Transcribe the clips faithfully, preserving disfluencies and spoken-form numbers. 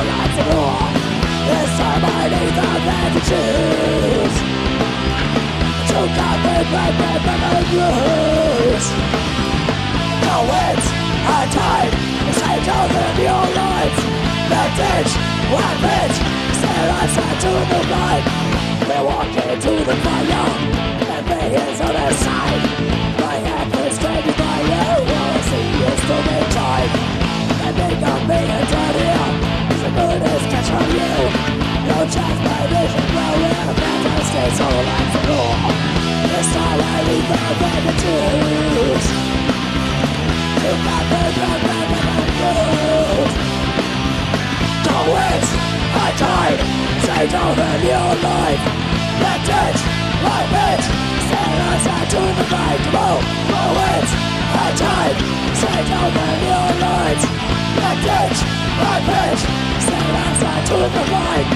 lights of war. This time I need the man to choose. To cut the black man from the blues. The winds are tied, say to them your lights. The ditch, one bitch, stare outside to the light. We're walking to the fire, and millions on the side. My hand is stranded by you, all I see is to be tied. And they got me and turn here, the moon is catch on you. No chance my vision blowing, better stay so like the law. This time I leave the bed to choose. You got the drug and the blues. The winds are tied, say to them your life. The ditch, my bitch, stand outside to the night. Oh, the winds are tied, say to them your light. The ditch, my bitch, stand outside to the night.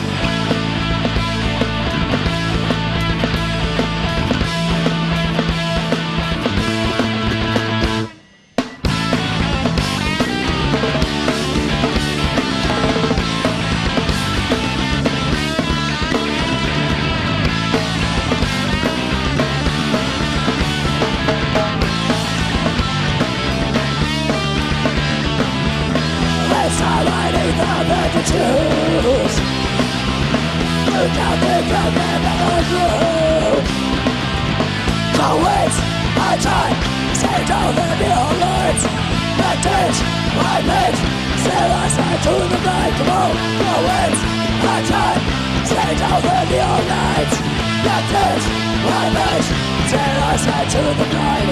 Choose. Look out the ground and never grew. The winds are tied, say to them your lights. The ditch, my bitch, sail outside to the night. Come on, the winds are tied, say to them your lights. The ditch, my bitch, sail outside to the night.